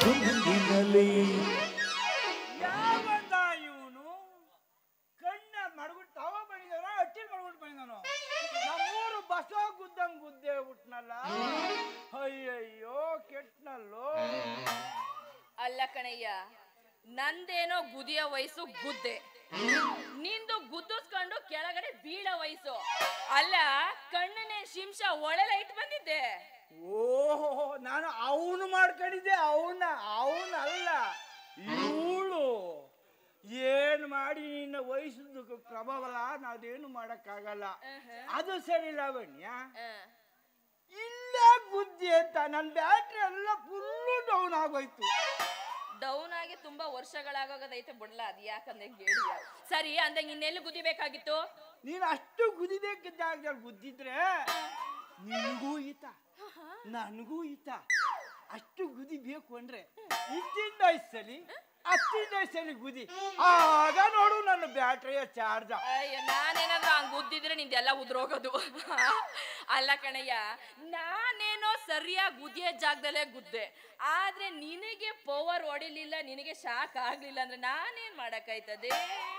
ಮುಂದಿನಲ್ಲಿ ಯಾವಂದ ಇವನು ಕಣ್ಣ ಮಡಗುಟ್ಟು ತವ ಬಂದಿದ್ದಾನೋ ಅಟ್ಟಿಲ್ ಮಡಗುಟ್ಟು ಬಂದಿದ್ದಾನೋ ನಮ್ಮೂರು ಬಸವ ಗುದ್ದಂಗ್ ಗುದ್ದೆ ಬಿಟ್ನಲ್ಲ ಅಯ್ಯಯ್ಯೋ ಕೆಟ್ನಲ್ಲೋ ಅಲ್ಲ ಕಣಯ್ಯ ನಂದೇನೋ ಗುದಿಯ ವಯಸ್ಸು ಗುದ್ದೆ ನಿಂದು ಗುದ್ದಿಸ್ಕೊಂಡು ಕೆಳಗಡೆ ಬೀಳೋ ವಯಸ್ಸು ಅಲ್ಲ ಕಣ್ಣನೆ ಶಿಂಶ ಒಳೆಲ ಇಟ್ಟು ಬಂದಿದ್ದೆ ಓಹೋ ನಾನು ಅವನು ಮಾಡ್ಕೊಂಡಿದ್ದೆ ಅವನಲ್ಲ ಇವಳು ಏನ್ ಮಾಡಿ ನಿನ್ನ ವಯಸ್ಸು ಪ್ರಭಾವಲ್ಲ ನಾವೇನು ಮಾಡಕ್ಕಾಗಲ್ಲ ಅದು ಸರಿ ಲಾವಣ್ಯ ಇಲ್ಲ ಬುದ್ಧಿ ಅಂತ ನನ್ನ ಬ್ಯಾಟ್ರಿ ಎಲ್ಲ ಫುಲ್ಲು ಡೌನ್ ಆಗೋಯ್ತು ಡೌನ್ ಆಗಿ ತುಂಬಾ ವರ್ಷಗಳಾಗೋಗದೈತೆ ಬಿಡ್ಲ ಅದ್ ಯಾಕಂದ್ರೆ ಹೇಳಿ ಸರಿ ಅಂದಂಗ ಇನ್ನೆಲ್ಲಿ ಗುದಿಬೇಕಾಗಿತ್ತು ನೀನು ಅಷ್ಟು ಗುದಿಬೇಕಿದ್ದಾಗ ಗುದ್ದಿದ್ರೆ ನಿನಗೂ ಈತ ನನಗೂ ಈತ ಅಷ್ಟು ಗುದಿ ಬೇಕು ಅಂದ್ರೆ ಇಷ್ಟಿಂದ ಇಷ್ಟಲಿ ಅಷ್ಟಿಂದ ಗುದಿ ಆಗ ನೋಡು ನನ್ನ ಬ್ಯಾಟ್ರಿಯ ಚಾರ್ಜ್ ಅಯ್ಯೋ ನಾನೇನಾದ್ರೂ ಹಂಗ್ ಗುದ್ದಿದ್ರೆ ನಿಂದೆಲ್ಲ ಉದ್ರೋಗೋದು ಅಲ್ಲ ಕಣಯ್ಯ ನಾನೇನೋ ಸರಿಯಾಗಿ ಗುದಿಯ ಜಾಗದಲ್ಲೇ ಗುದ್ದೆ ಆದ್ರೆ ನಿನಗೆ ಪವರ್ ಹೊಡಿಲಿಲ್ಲ ನಿನಗೆ ಶಾಕ್ ಆಗ್ಲಿಲ್ಲ ಅಂದ್ರೆ ನಾನೇನ್ ಮಾಡಕ್ಕಾಯ್ತದೆ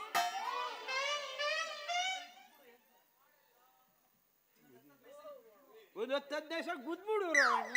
ಒಂದು 10 ದೇಶ ಗುದ್ಬಿಡು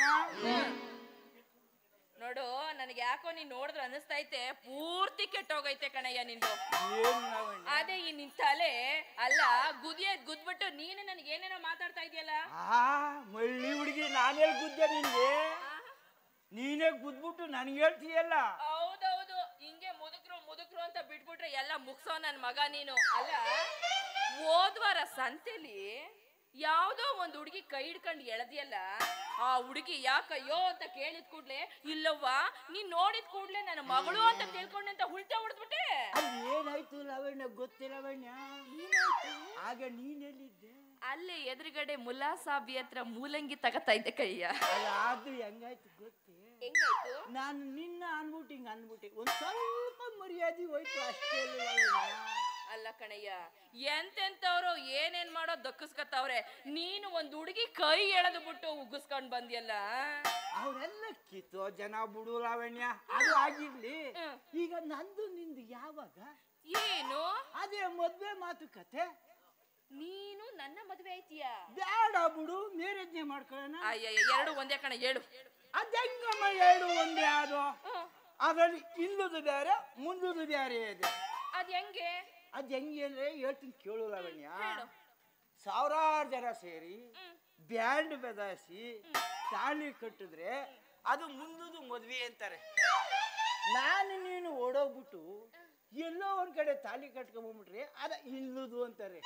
ನೋಡು ನನಗೆ ಯಾಕೋ ನೀನ್ ನೋಡಿದ್ರೆ ಅನಿಸ್ತೈತೆ ಪೂರ್ತಿ ಕೆಟ್ಟೋಗೈತೆ ಕಣಯ್ಯ ನಿಂದು ಅದೇ ಈ ನಿನ್ ತಲೆ ಅಲ್ಲ ಗುದ್ಬಿಟ್ಟು ನೀನೆ ನನಗೆ ಏನೇನೋ ಮಾತಾಡ್ತಾ ಇದೆಯಲ್ಲ ಮಳ್ಳಿ ಹುಡುಗಿ ನಾನೇಲ್ ಗುದ್ದೆ ನಿನ್ಗೆ ನೀನೇ ಗುದ್ಬಿಟ್ಟು ನನ್ಗೆ ಹೇಳ್ತೀಯಲ್ಲ ಹೌದೌದು ಹಿಂಗೆ ಮುದುಕ್ರು ಅಂತ ಬಿಟ್ಬಿಟ್ರೆ ಎಲ್ಲ ಮುಗ್ಸೋ ನನ್ ಮಗ ನೀನು ಅಲ್ಲ ಹೋದ್ವಾರ ಸಂತೆಲಿ ಯಾವ್ದೋ ಒಂದ್ ಹುಡುಗಿ ಕೈ ಹಿಡ್ಕೊಂಡು ಎಳದಿಯಲ್ಲ ಆ ಹುಡುಗಿ ಯಾಕಯ್ಯೋ ಅಂತ ಕೇಳಿದ ಕೂಡ್ಲೆ ಇಲ್ಲವ್ವ ನೀನ್ ನೋಡಿದ ಕೂಡ್ಲೆ ನನ್ನ ಮಗಳು ಅಂತ ತಿಳ್ಕೊಂಡೆ ಅಂತ ಉಲ್ಟಾ ಹೊಡೆದ್ಬಿಟ್ಟೆ ಏನಾಯ್ತು ಲಾವಣ್ಯ ಗೊತ್ತಿಲ್ಲವಣ್ಯ ಆಗ ನೀನೆಲ್ಲಿದ್ದೆ ಅಲ್ಲೇ ಎದುರುಗಡೆ ಮುಲ್ಲಾ ಸಾಬಿ ಹತ್ರ ಮೂಲಂಗಿ ತಗತಾ ಇದ್ದೆ ಕೈಯ ಅದು ಹೆಂಗಾಯ್ತು ಗೊತ್ತೇ ಹೆಂಗಾಯ್ತು ನಾನು ನಿನ್ನ ಅನ್ಬಿಟ್ಟೆ ಒಂದ್ ಸ್ವಲ್ಪ ಮರ್ಯಾದೆ ಹೋಯ್ತು ಅಷ್ಟೇ ಅಲ್ಲ ಕಣಯ್ಯ ಎಂತೆಂತವ್ರು ಏನೇನ್ ಮಾಡೋ ದಕ್ಕಿಸ್ಕತ್ತವ್ರೆ ನೀನು ಒಂದ್ ಹುಡುಗಿ ಕೈ ಎಳೆದು ಬಿಟ್ಟು ಉಗ್ಗಿಸ್ಕೊಂಡ್ ಬಂದಿಯಲ್ಲ ಅವರೆಲ್ಲ ಕಿತ್ತೋ ಜನ ಬಿಡು ಲಾವಣ್ಯ ಅದು ಆಗಿರ್ಲಿ ಈಗ ನಂದು ನಿಂದು ಯಾವಾಗ ಏನು ಅದೇ ಮದ್ವೆ ಮಾತುಕತೆ ನೀನು ನನ್ನ ಮದ್ವೆ ಐತಿಯಾ ಬೇಡ ಬಿಡು ಮೇರೇಜ್ನೆ ಮಾಡ್ಕೊಳ್ಳೋಣ ಅಯ್ಯಯ್ಯ ಎರಡು ಒಂದೇ ಕಣ ಹೇಳು ಅದೆಂಗಮ್ಮ ಎರಡು ಒಂದೇ ಅದು ಅದ್ರಲ್ಲಿ ಹಿಂದುದು ಬೇರೆ ಮುಂದುದು ಬೇರೆ ಇದೆ ಅದ್ ಹೆಂಗೆ ಅದ್ ಹೆಂಗೆ ಅಂದ್ರೆ ಹೇಳ್ತೀನಿ ಕೇಳು ಲಾವಣ್ಯ ಸಾವಿರಾರು ಜನ ಸೇರಿ ಬ್ಯಾಂಡ್ ಬೆದಾಸಿ ತಾಳಿ ಕಟ್ಟಿದ್ರೆ ಅದು ಮುಂದುದು ಮದ್ವೆ ಅಂತಾರೆ ನಾನು ನೀನು ಓಡೋಗ್ಬಿಟ್ಟು ಎಲ್ಲೋ ಒಂದ್ ಕಡೆ ತಾಳಿ ಕಟ್ಕೊಂಡ್ಬಿಟ್ರೆ ಅದ ಹಿಂದುದು ಅಂತಾರೆ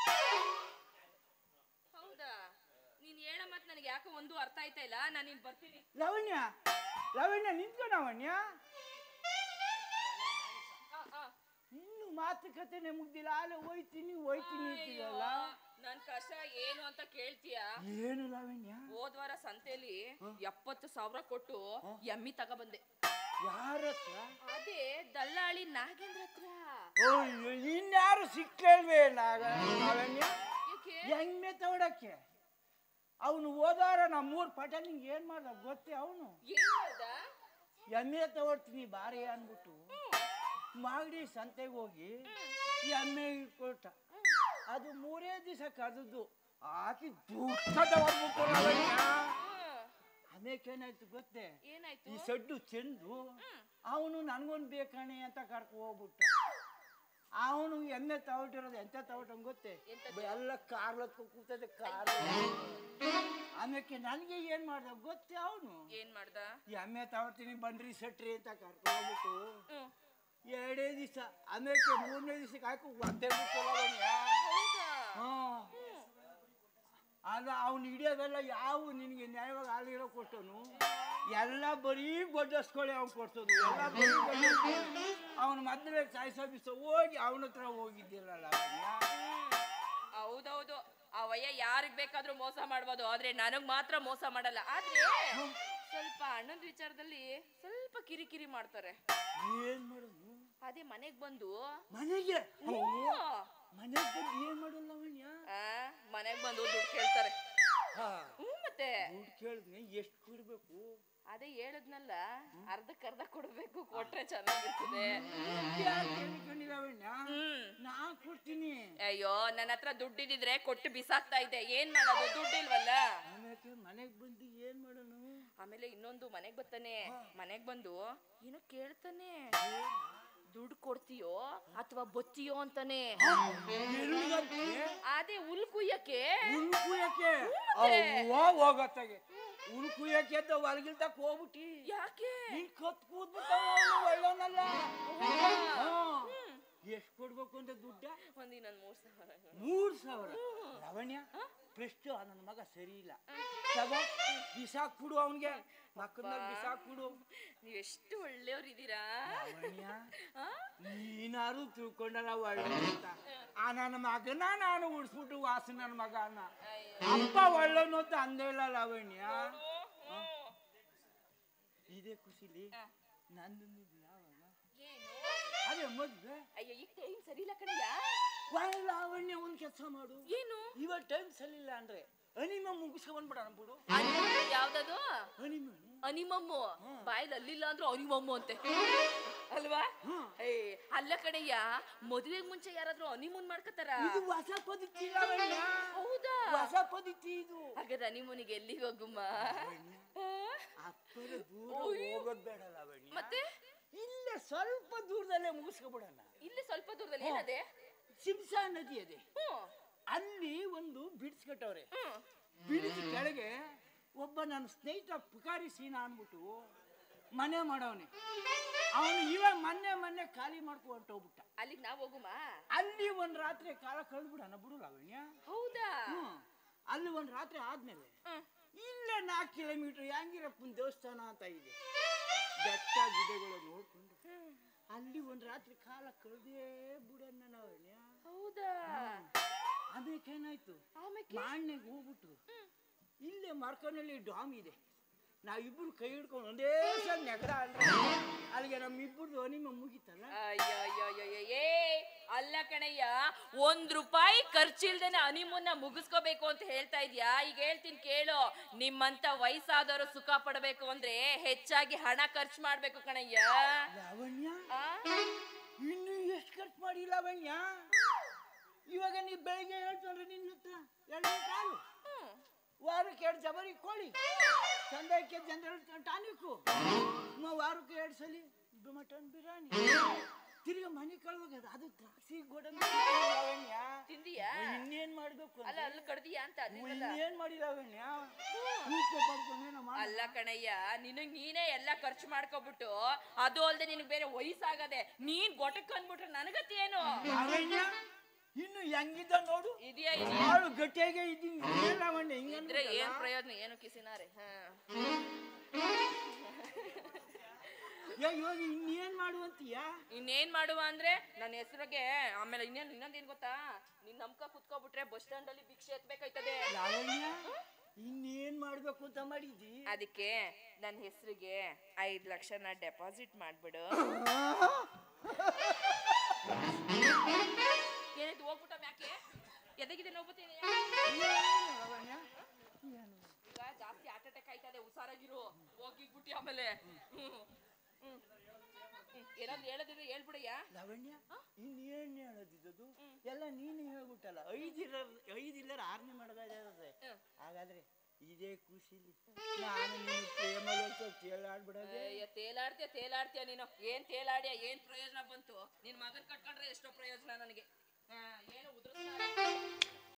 ಹೌದಾ ನೀನ್ ಹೇಳ ಮತ್ ನನಗೆ ಯಾಕೋ ಒಂದು ಅರ್ಥ ಆಯ್ತಾ ಇಲ್ಲ ನಾನು ಇಲ್ಲಿ ಬರ್ತೀನಿ ಲಾವಣ್ಯ ನಿಂತ್ಕೊ ಲಾವಣ್ಯ ಇನ್ನು ಮಾತುಕತೆ ಮುಗ್ದಿಲ್ಲ ಅಲ್ಲ ಹೋಯ್ತೀನಿ ಅಂತಿದಲ್ಲ ನನ್ ಕಷ್ಟ ಏನು ಅಂತ ಕೇಳ್ತೀಯ ಏನು ಲಾವಣ್ಯ ಹೋದ್ವಾರ ಸಂತೆಲಿ 70,000 ಕೊಟ್ಟು ಎಮ್ಮಿ ತಗೊಬಂದೆ ಯಾರ ಹತ್ರ ಅದೇ ದಲ್ಲಾಳಿ ನಾಗೇಂದ್ರ ಹತ್ರ ಇನ್ಯಾರು ಸಿಕ್ಕಲ್ವೇ ಲಾವಣ್ಯ ಹೆಂಗೆ ತಗೊಳಕ್ಕೆ ಅವನು ಹೋದಾರ ನಮ್ಮೂರ್ ಪಟೇಲ್ ನಿಂಗೆ ಏನ್ ಮಾಡ್ದ ಗೊತ್ತೇ ಅವನು ಎಮ್ಮೆ ತಗೊಳ್ತೀನಿ ಬಾರಿ ಅನ್ಬಿಟ್ಟು ಮಾಗಡಿ ಸಂತೆಗೆ ಹೋಗಿ ಎಮ್ಮೆ ಇಟ್ಕೊಳ್ತ ಅದು 3 ದಿವಸ ಕದ್ದು ಹಾಕಿ ಆಮೇಲೆ ಏನಾಯ್ತು ಗೊತ್ತೇ ಈ ಸಡ್ಡು ಚೆಂದು ಅವನು ನನ್ಗೊಂದು ಬೇಕಣೆ ಅಂತ ಕರ್ಕೊ ಹೋಗ್ಬಿಟ್ಟ ಅವನು ಎಮ್ಮೆ ತಗೊಟ್ಟಿರೋದು ಎಂತ ತಗೊಟ್ಟಂಗ್ ಗೊತ್ತೇ ಎಲ್ಲ ಕಾರ್ಲತ್ಕೊ ಕೂತದೆ ಕಾರ್ ಆಮೇಲೆ ನನಗೆ ಏನ್ ಮಾಡ್ದ ಗೊತ್ತೇ ಅವನು ಏನ್ ಮಾಡ್ದ ಎಮ್ಮೆ ತಗೊಳ್ತೀನಿ ಬನ್ರಿ ಸಟ್ರಿ ಅಂತ ಕರ್ಕೊ ಹೋಗ್ಬಿಟ್ಟು 2 ದಿವಸ ಆಮೇಲೆ 3ನೇ ದಿವಸಕ್ಕೆ ಹಾಕಿ ಒದ್ದೆ ಬಿಟ್ಟಲ್ಲ ಆಗ ಅವ್ನು ಹಿಡಿಯೋದೆಲ್ಲ ಯಾವ ನಿನಗೆ ನ್ಯಾಯವಾಗಿ ಹಾಲಿರೋ ಕೊಟ್ಟನು ಎಲ್ಲ ಬರೀ ಗೊಡ್ಡಸ್ಕೊಳ್ಳಿ ಅವ್ನು ಕೊಡ್ಸೋದು ಎಲ್ಲ ಬರೀ ಅವನ ಮದ್ವೆ ಸಾಯಿಸೋ ದಿವಸ ಹೋಗಿ ಅವನ ಹತ್ರ ಹೋಗಿದ್ದಿರಲ್ಲ ಹೌದೌದು ಅವಯ್ಯ ಯಾರಿಗ್ ಬೇಕಾದ್ರೂ ಮೋಸ ಮಾಡ್ಬೋದು ಆದ್ರೆ ನನಗ್ ಮಾತ್ರ ಮೋಸ ಮಾಡಲ್ಲ ಆದ್ರೆ ಸ್ವಲ್ಪ ಅಣ್ಣನ ವಿಚಾರದಲ್ಲಿ ಸ್ವಲ್ಪ ಕಿರಿಕಿರಿ ಮಾಡ್ತಾರೆ ಏನ್ ಮಾಡೋದು ಅದೇ ಮನೆಗ್ ಬಂದು ಮನೆಗೆ ಮನೆಗೆ ಬಂದು ಏನ್ ಮಾಡಲ್ಲ ಮನೆಗ್ ಬಂದು ದುಡ್ಡು ಕೇಳ್ತಾರೆ ಮತ್ತೆ ದುಡ್ಡು ಕೇಳಿದ್ನೆ ಎಷ್ಟು ಕೊಡ್ಬೇಕು ಅದೇ ಹೇಳದ್ನಲ್ಲ, ಅರ್ಧಕ್ಕರ್ಧ ಕೊಡ್ಬೇಕು, ಕೊಟ್ರೆ ಚೆನ್ನಾಗಿರ್ತದೆ. ನಾ ಕೊಡ್ತೀನಿ. ಅಯ್ಯೋ, ನನ್ನ ಹತ್ರ ದುಡ್ಡಿದ್ರೆ ಕೊಟ್ಟು ಬಿಸಾಕ್ತಾ ಇದ್ದೆ, ಏನ್ ಮಾಡೋದು, ದುಡ್ಡಿಲ್ವಲ್ಲ. ಮನೆಗ್ ಬಂದು ಏನ್ ಮಾಡೋಣ? ಆಮೇಲೆ ಇನ್ನೊಂದು, ಮನೆಗ್ ಬರ್ತಾನೆ, ಮನೆಗ್ ಬಂದು ಏನೋ ಕೇಳ್ತಾನೆ, ದುಡ್ಡು ಕೊಡ್ತೀಯೋ ಅಥವಾ ಬತ್ತೀಯೋ ಅಂತಾನೆ. ಅದೇ ಹುಲ್ ಕುಯ್ಯಕ್ಕೆ. ಹೋಗತ್ತಾಗೆ ಹುಲ್ ಕುಯ್ಯಕ್ಕೆ ಅಂತ ಹೊರಗಿಲ್ತಕ್ ಹೋಗ್ಬಿಟ್ಟಿ. ಯಾಕೆ? ನೀನ್ ಕತ್ ಕೂದ್ಬಿಟ್ಟಲ್ಲ. ಎಷ್ಟ್ ಕೊಡ್ಬೇಕು ಅಂತ ದುಡ್ಡ? ಒಂದಿನೊಂದು 3,000. ಲಾವಣ್ಯ, ಪ್ರಶ್ನೆ ನನ್ನ ಮಗ ಸರಿ ಇಲ್ಲ. ಬಿಸಾಕ್ ಬಿಡು ಅವನ್ಗೆ, ಮಕ್ಕಳ ಬಿಸಾಕ್ ಬಿಡು. ನೀವ್ ಎಷ್ಟು ಒಳ್ಳೆಯವ್ರಿದ್ದೀರಾ. ನೀನಾರು ತಿಳ್ಕೊಂಡಲ್ಲ ಒಳ್ಳೆ ಅಂತ. ಆ ನನ್ನ ಮಗನ ನಾನು ಉಡ್ಸ್ಬಿಟ್ಟು ವಾಸ ನನ್ನ ಮಗ ಅನ್ನ ಅಪ್ಪ ಒಳ್ಳೆನು ಅಂತ ಅಂದೇ ಇಲ್ಲ ಲಾವಣ್ಯ. ಇದೇ ಖುಷಿಲಿ ನಂದು ಯಾವಾಗ ಅದೇ ಮದ್ವೆ. ಅಯ್ಯ, ಈಗ ಟೈಮ್ ಸರಿ ಇಲ್ಲ ಕಣಯ್ಯ. ಲಾವಣ್ಯ ಒಂದ್ ಕೆಲಸ ಮಾಡು. ಏನು? ಇವಾಗ ಟೈಮ್ ಸರಿ ಇಲ್ಲ ಅಂದ್ರೆ ಅನಿಮ ಮುಗಿಸ್ಕೊಂಡ್ಬಿಡೋಣ ಬಿಡು. ಯಾವ್ದದು? ಅನಿಮಮ್ಮು. ಅನಿಮಮ್ಮು ಬಾಯಲ್ಲಿ ಅಲ್ಲಿಲ್ಲ ಅಂದ್ರೂ ಅನಿಮಮ್ಮು ಅಂತೆ ಅಲ್ವಾ? ಅಲ್ಲ ಕಣಯ್ಯ, ಮದುವೆಗೆ ಮುಂಚೆ ಯಾರಾದ್ರೂ ಹನಿಮೂನ್ ಮಾಡ್ಕತಾರ? ಇದು ಹೊಸ ಪದ್ಧತಿ. ಹೌದಾ? ಹೊಸ ಪದ್ಧತಿ ಇದು. ಹಾಗಾದ್ರೆ ಹನಿಮೂನಿಗೆ ಎಲ್ಲಿಗೆ ಹೋಗುಮ್ಮ? ಅಪ್ಪರ ದೂರ ಹೋಗೋದ್ ಬೇಡ ಲಾವಣ್ಯ. ಮತ್ತೆ ಇಲ್ಲೇ ಸ್ವಲ್ಪ ದೂರದಲ್ಲೇ ಮುಗಿಸ್ಕೊಬಿಡೋಣ. ಇಲ್ಲಿ ಸ್ವಲ್ಪ ದೂರದಲ್ಲಿ ಏನದೆ? ಸಿಂಸಾ ನದಿ ಅದೇ. ಅಲ್ಲಿ ಒಂದು ಬಿಡ್ಸ್ ಕಟ್ಟವ್ರೆ. ಬಿಡ್ಸ್ ಕೆಳಗೆ ಒಬ್ಬ ನನ್ನ ಸ್ನೇಹಿತ ಪುಕಾರಿ ಸೀನಾ ಅನ್ಬಿಟ್ಟು ಮನೆ ಮಾಡವನೆ. ಅವನು ಇವಾಗ ಮೊನ್ನೆ ಖಾಲಿ ಮಾಡ್ಕೊಂಡು ಹೊಂಟೋಗ್ಬಿಟ್ಟ. ಅಲ್ಲಿಗೆ ನಾವ್ ಹೋಗುಮ? ಅಲ್ಲಿ ಒಂದ್ ರಾತ್ರಿ ಕಾಲ ಕಳ್ಬಿಡೋಣ ಬಿಡು ಲಾವಣ್ಯ. ಹೌದಾ? ಅಲ್ಲಿ ಒಂದ್ ರಾತ್ರಿ ಆದ್ಮೇಲೆ ಇಲ್ಲೇ 4 ಕಿಲೋಮೀಟರ್ ಯಾಂಗಿರಪ್ಪನ ದೇವಸ್ಥಾನ ಅಂತ ಇದೆ. ಬೆಟ್ಟ ಗಿಡಗಳು ನೋಡ್ಕೊಂಡು ಅಲ್ಲಿ ಒಂದ್ ರಾತ್ರಿ ಕಾಲ ಕಳ್ದೇ ಬಿಡೋಣ ಲಾವಣ್ಯ. ಹೌದಾ? ಅದಕ್ಕೆ ಏನಾಯ್ತು, ಮಾಣ್ಯಗೆ ಹೋಗ್ಬಿಟ್ರು. ಇಲ್ಲೇ ಮಾರ್ಕನಲ್ಲಿ ಡ್ಯಾಮ್ ಇದೆ. ನಾವಿಬ್ರು ಕೈ ಹಿಡ್ಕೊಂಡು ಒಂದೇ ಸಲ ನೆಗಡ ಅಂದ್ರೆ ಅಲ್ಲಿಗೆ ನಮ್ಮಿಬ್ಬರದು ಹನಿಮ ಮುಗಿತಲ್ಲ. ಏ ಅಲ್ಲ ಕಣಯ್ಯ, ₹1 ಖರ್ಚಿಲ್ದೇನೆ ಹನಿಮೂನ್ನ ಮುಗಿಸ್ಕೋಬೇಕು ಅಂತ ಹೇಳ್ತಾ ಇದ್ಯಾ? ಈಗ ಹೇಳ್ತೀನಿ ಕೇಳು, ನಿಮ್ಮಂತ ವಯಸ್ಸಾದವರು ಸುಖ ಪಡಬೇಕು ಅಂದ್ರೆ ಹೆಚ್ಚಾಗಿ ಹಣ ಖರ್ಚು ಮಾಡ್ಬೇಕು ಕಣಯ್ಯ. ಲಾವಣ್ಯ, ಇನ್ನು ಎಷ್ಟು ಖರ್ಚು ಮಾಡಿ ಲಾವಣ್ಯ? ಇವಾಗ ನೀ ಬೆಳಿಗ್ಗೆ ಹೇಳ್ತಂದ್ರೆ ನಿನ್ನ ಹತ್ರ 2 ಕಾಲು, ವಾರಕ್ಕೆ 2 ಜಬರಿ ಕೋಳಿ, ಸಂಡೆಗೆ ಜನರಲ್ ಟಾನಿಕ್ಕು, ವಾರಕ್ಕೆ 2 ಸಲ ಮಟನ್ ಬಿರಿಯಾನಿ, ತಿರ್ಗ ಮನೆ ಕಳ್ಹೋಗದ ಅದು ದ್ರಾಕ್ಷಿ ಗೋಡಂಬಿ ತಿಂದಿಯಾ? ಇನ್ನೇನ್ ಮಾಡ್ಬೇಕು? ಅಲ್ಲ ಅಲ್ಲಿ ಕಡ್ದಿಯಾ ಅಂತ? ಇನ್ನೇನ್ ಮಾಡಿ ಲಾವಣ್ಯ? ಅಲ್ಲ ಕಣಯ್ಯ, ನೀನೇ ಎಲ್ಲ ಖರ್ಚು ಮಾಡ್ಕೊಬಿಟ್ಟು ಅದು ಅಲ್ದೆ ನಿನಗೆ ಬೇರೆ ವಯಸ್ಸಾಗದೆ ನೀನ್ ಗೊಟಕ್ ಅಂದ್ಬಿಟ್ರೆ ನನಗತಿ ಏನು? ಇನ್ನು ಹೆಂಗಿದ್ದ ನೋಡು. ಇದೆಯಾ? ಹಾಳು ಗಟ್ಟಿಯಾಗೆ ಇದ್ದೀನಿ. ಇದ್ರೆ ಏನ್ ಪ್ರಯೋಜನ? ಏನು ಕಿಸಿನಾರೆ. ಇವಾಗ ಇನ್ನೇನ್ ಮಾಡುವಂತೀಯ? ಇನ್ನೇನ್ ಮಾಡುವ ಅಂದ್ರೆ ನನ್ನ ಹೆಸರಿಗೆ ಆಮೇಲೆ ಇನ್ನೊಂದೇನ್ ಗೊತ್ತಾ, ನಿನ್ ನಮ್ಕ ಕುತ್ಕೋಬಿಟ್ರೆ ಬಸ್ ಸ್ಟ್ಯಾಂಡ್ ಅಲ್ಲಿ ಭಿಕ್ಷೆ ಎತ್ಬೇಕಾಯ್ತದೆ. ಇನ್ನೇನ್ ಮಾಡ್ಬೇಕು ಅಂತ ಮಾಡಿದ್ದಿ? ಅದಕ್ಕೆ ನನ್ನ ಹೆಸರಿಗೆ 5 ಲಕ್ಷನ ಡೆಪಾಸಿಟ್ ಮಾಡ್ಬಿಡು. ಏನಾಯ್ತು? ಹೋಗ್ಬಿಟ್ಟ ಮ್ಯಾಕೆ ಎದಗಿದೆ? ನೋಡ್ಬತ್ತೀನಿ. ಈಗ ಜಾಸ್ತಿ ಹಾರ್ಟ್ ಅಟ್ಯಾಕ್ ಆಯ್ತದೆ, ಹುಷಾರಾಗಿರು. ಹೋಗಿಬಿಟ್ಟಿ ಆಮೇಲೆ ಏನಾದ್ರು ಹೇಳದಿದ್ರೆ ಹೇಳ್ಬಿಡಯ್ಯ. ಲಾವಣ್ಯ, ಇನ್ನೇನ್ ಹೇಳೋದಿದ್ದು? ಎಲ್ಲ ನೀನು ಹೇಳ್ಬಿಟ್ಟಲ್ಲ. 5 ಇಲ್ಲ 6ನೇ ಮಾಡೋದಾದ್ರೆ ಹಾಗಾದ್ರೆ ಇದೇ ಖುಷಿಲಿ ನಾನು ನೀನು ಪ್ರೇಮಲ್ಲಿ ತೇಲಾಡ್ಬಿಡೋದೆ. ತೇಲಾಡ್ತೀಯ ನೀನು. ಏನ್ ತೇಲಾಡ್ಯ? ಏನ್ ಪ್ರಯೋಜನ ಬಂತು? ನಿನ್ ಮಗನ್ ಕಟ್ಕೊಂಡ್ರೆ ಎಷ್ಟೋ ಪ್ರಯೋಜನ ನನಗೆ.